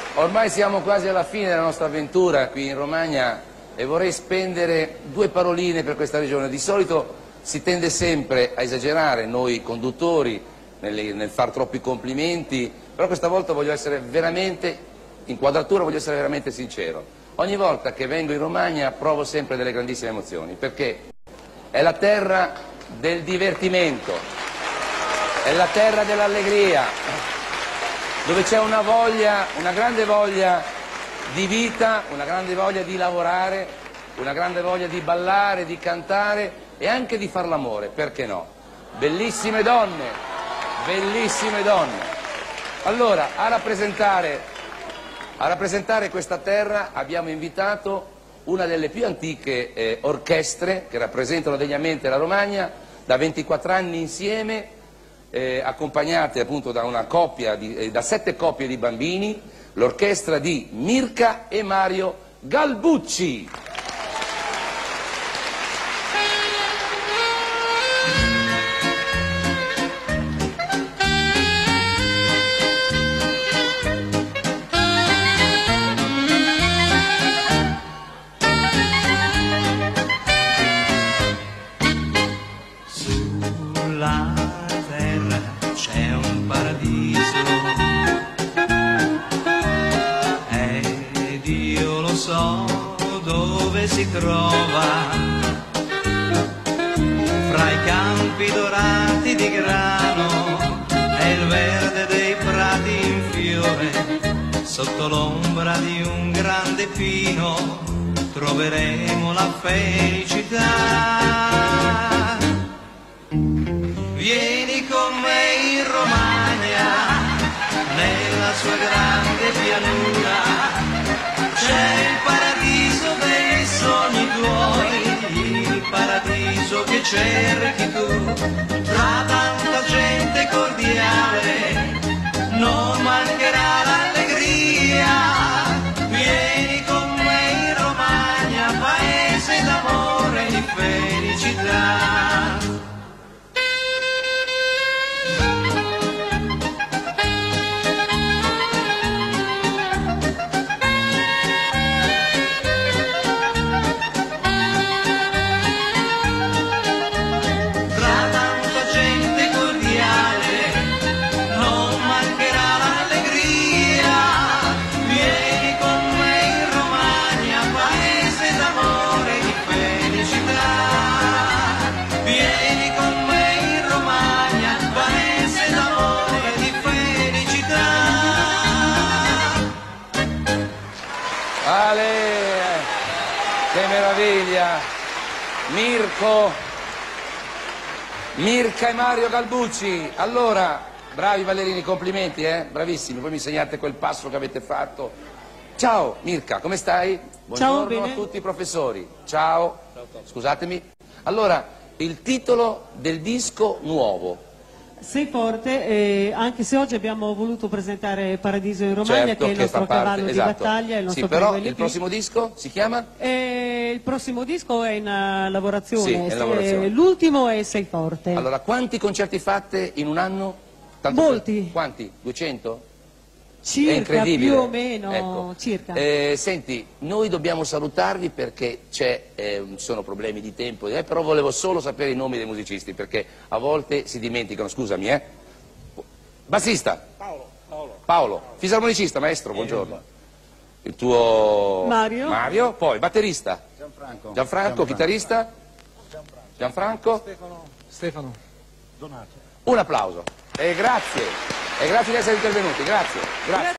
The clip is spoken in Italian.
Ormai siamo quasi alla fine della nostra avventura qui in Romagna e vorrei spendere due paroline per questa regione. Di solito si tende sempre a esagerare, noi conduttori, nel far troppi complimenti, però questa volta voglio essere veramente, inquadratura voglio essere veramente sincero. Ogni volta che vengo in Romagna provo sempre delle grandissime emozioni, perché è la terra del divertimento, è la terra dell'allegria, dove c'è una voglia, una grande voglia di vita, una grande voglia di lavorare, una grande voglia di ballare, di cantare e anche di far l'amore, perché no? Bellissime donne, bellissime donne. Allora, a rappresentare questa terra abbiamo invitato una delle più antiche orchestre che rappresentano degnamente la Romagna, da 24 anni insieme, accompagnate appunto da una coppia da 7 coppie di bambini, l'orchestra di Mirka e Mario Galbucci. Sulla terra c'è un paradiso ed io lo so dove si trova, fra i campi dorati di grano e il verde dei prati in fiore, sotto l'ombra di un grande pino troveremo la felicità. Vieni con me in Romagna, nella sua grande pianura, c'è il paradiso dei sogni tuoi, il paradiso che cerchi tu, tra tanta gente cordiale, non mancherà l'allegria. Vieni con me in Romagna, paese d'amore e di felicità. Che meraviglia! Mirka e Mario Galbucci. Allora, bravi ballerini, complimenti, bravissimi. Poi mi insegnate quel passo che avete fatto. Ciao Mirka, come stai? Buongiorno. Ciao, a tutti i professori. Ciao. Scusatemi. Allora, il titolo del disco nuovo. Sei forte, anche se oggi abbiamo voluto presentare Paradiso in Romagna, certo, che è il nostro cavallo di battaglia, il nostro però LP. Il prossimo disco si chiama? Il prossimo disco è in lavorazione, sì, è in lavorazione. L'ultimo è Sei forte. Allora, quanti concerti fate in un anno? Molti. Quanti? 200? Circa, è incredibile. più o meno, ecco. circa. Senti, noi dobbiamo salutarvi perché ci sono problemi di tempo, però volevo solo sapere i nomi dei musicisti perché a volte si dimenticano, scusami. Bassista? Paolo. Fisarmonicista, maestro, buongiorno. Il tuo? Mario. Poi batterista? Gianfranco. Chitarrista? Gianfranco? Stefano. Donato. Un applauso. E grazie di essere intervenuti, grazie.